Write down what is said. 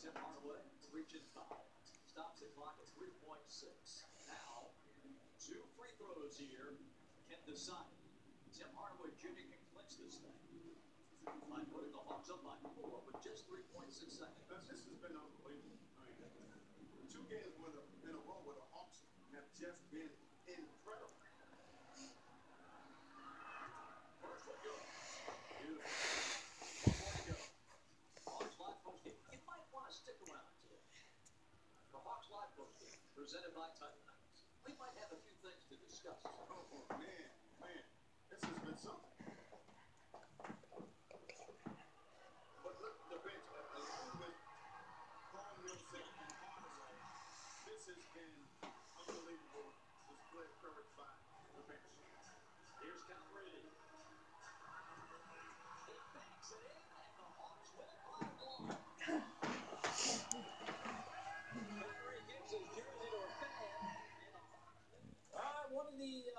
Tim Hardaway reaches foul. Stops the clock at 3.6. Now, 2 free throws here can decide. Tim Hardaway Jr. can clinch this thing by putting the Hawks up by 4 with just 3.6 seconds. This has been unbelievable. I mean, 2 games in a row where the Hawks have just been incredible. First one goes. Beautiful. 1 more to go. Hawks Live postgame. You might want to stick around today. The Hawks Live postgame presented by Titan Knights. We might have a few things to discuss. Oh, man. This has been something. But look at the bench. Along with Carl Millsap and Hardaway, this has been unbelievable display of courage by the bench. Here's Calvary. He banks it in, and the Hawks win it by 1. Calvary gives his jersey to a fan. One of the